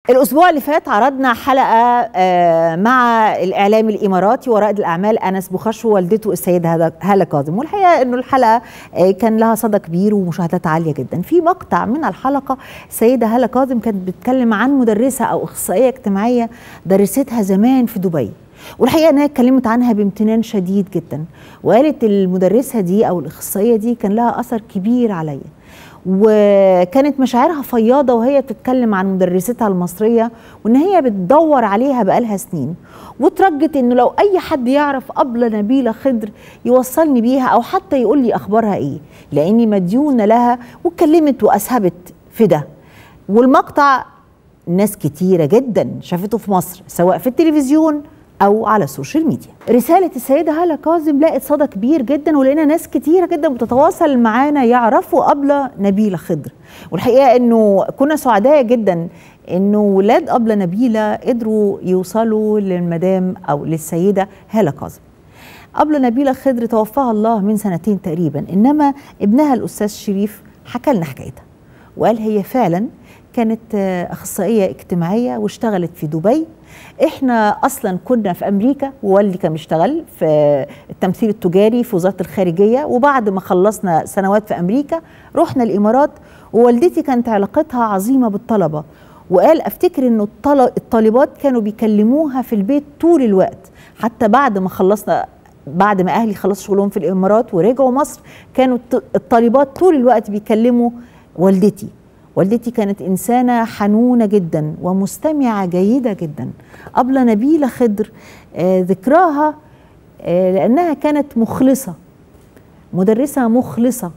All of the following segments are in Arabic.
الأسبوع اللي فات عرضنا حلقة مع الإعلامي الإماراتي ورائد الأعمال أنس بوخش ووالدته السيدة هالة كاظم، والحقيقة أنه الحلقة كان لها صدى كبير ومشاهدات عالية جدا. في مقطع من الحلقة السيدة هالة كاظم كانت بتتكلم عن مدرسة أو أخصائية اجتماعية درستها زمان في دبي، والحقيقة أنها اتكلمت عنها بامتنان شديد جدا، وقالت المدرسة دي أو الأخصائية دي كان لها أثر كبير عليا، وكانت مشاعرها فياضة وهي بتتكلم عن مدرستها المصرية وإن هي بتدور عليها بقالها سنين، وترجت إنه لو أي حد يعرف أبلة نبيلة خضر يوصلني بيها أو حتى يقول لي أخبارها إيه، لأني مديونة لها. واتكلمت وأسهبت في ده، والمقطع ناس كتيرة جدا شافته في مصر سواء في التلفزيون أو على السوشيال ميديا. رسالة السيدة هالة كاظم لقت صدى كبير جدا، ولقينا ناس كتيرة جدا بتتواصل معانا يعرفوا أبلة نبيلة خضر، والحقيقة إنه كنا سعداء جدا إنه ولاد أبلة نبيلة قدروا يوصلوا للمدام أو للسيدة هالة كاظم. أبلة نبيلة خضر توفاها الله من سنتين تقريبا، إنما ابنها الأستاذ شريف حكى لنا حكايتها وقال هي فعلا كانت أخصائية اجتماعية واشتغلت في دبي. احنا اصلا كنا في امريكا، ووالدي كان بيشتغل في التمثيل التجاري في وزارة الخارجية، وبعد ما خلصنا سنوات في امريكا رحنا الامارات، ووالدتي كانت علاقتها عظيمة بالطلبة، وقال افتكر انه الطالبات كانوا بيكلموها في البيت طول الوقت، حتى بعد ما اهلي خلصوا شغلهم في الامارات ورجعوا مصر كانوا الطالبات طول الوقت بيكلموا والدتي. والدتي كانت إنسانة حنونة جدا ومستمعة جيدة جدا. أبلة نبيلة خضر ذكراها لأنها كانت مخلصة، مدرسة مخلصة،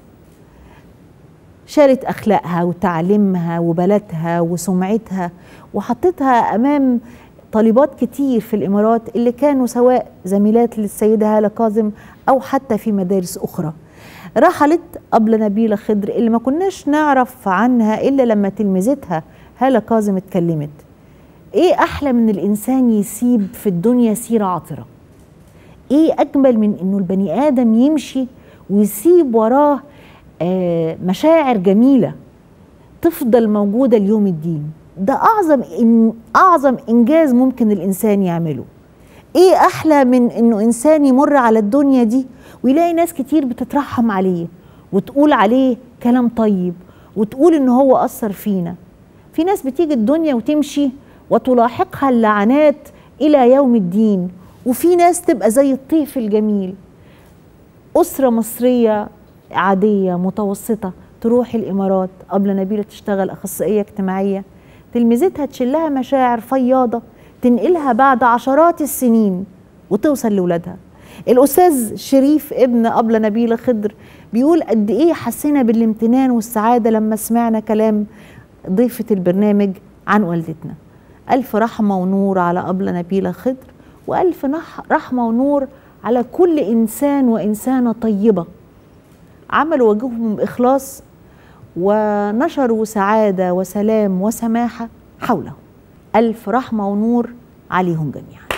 شالت أخلاقها وتعليمها وبلدها وسمعتها وحطتها أمام طالبات كتير في الإمارات اللي كانوا سواء زميلات للسيدة هالة كاظم أو حتى في مدارس أخرى. رحلت أبلة نبيلة خضر اللي ما كناش نعرف عنها إلا لما تلمذتها هالة كاظم اتكلمت. إيه أحلى من الإنسان يسيب في الدنيا سيرة عطرة؟ إيه أجمل من إنه البني آدم يمشي ويسيب وراه مشاعر جميلة تفضل موجودة ليوم الدين؟ ده أعظم إنجاز ممكن الإنسان يعمله. إيه أحلى من إنه إنسان يمر على الدنيا دي ويلاقي ناس كتير بتترحم عليه وتقول عليه كلام طيب وتقول إنه هو أثر فينا. في ناس بتيجي الدنيا وتمشي وتلاحقها اللعنات إلى يوم الدين، وفي ناس تبقى زي الطيف الجميل. أسرة مصرية عادية متوسطة تروح الإمارات، أبلة نبيلة تشتغل أخصائية اجتماعية، تلمذتها تشلها مشاعر فياضة تنقلها بعد عشرات السنين وتوصل لولادها. الأستاذ شريف ابن أبلة نبيلة خضر بيقول قد إيه حسينا بالامتنان والسعادة لما سمعنا كلام ضيفة البرنامج عن والدتنا. ألف رحمة ونور على أبلة نبيلة خضر، وألف رحمة ونور على كل إنسان وإنسانة طيبة عملوا وجههم بإخلاص ونشروا سعادة وسلام وسماحة حولهم. ألف رحمة ونور عليهم جميعا.